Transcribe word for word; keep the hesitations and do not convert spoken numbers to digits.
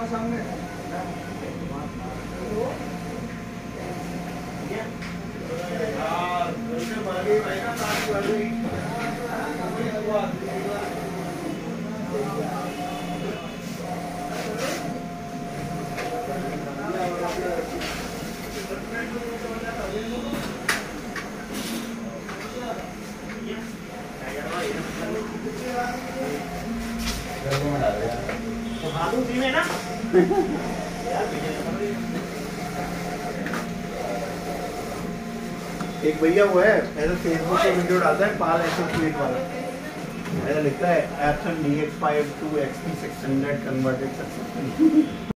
तो भालू जी में ना एक भैया वो है ऐसा फेसबुक पे वीडियो डालता है पाल ऐसा ट्वीट वाला, ऐसा लिखता है Epson D X five two X P six hundred converted successfully.